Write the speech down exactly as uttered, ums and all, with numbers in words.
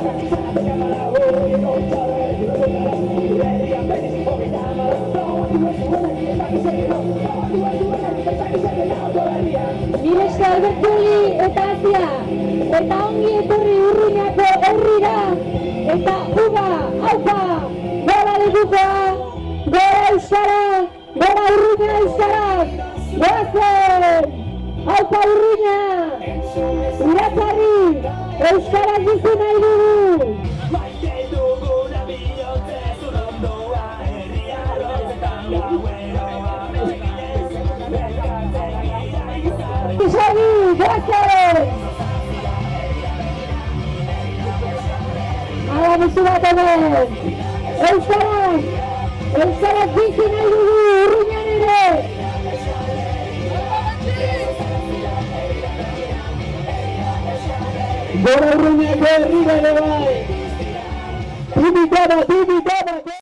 Mire esker bertuli eta Asia, eta ongi etorri Urruñako herrira, eta uga, aupa, gora lekukoa, gora euskara, gora Urruña euskara, goazen, aupa Urruña, iratzarri, euskara gizu nahi dugu. Isagi, goazen! Ala musu bat hemen! Euskaraz! Euskaraz bizi nahi dugu Urruñan ere! Gora Urruñako herrira ere bai! Tibitaba, tibitaba!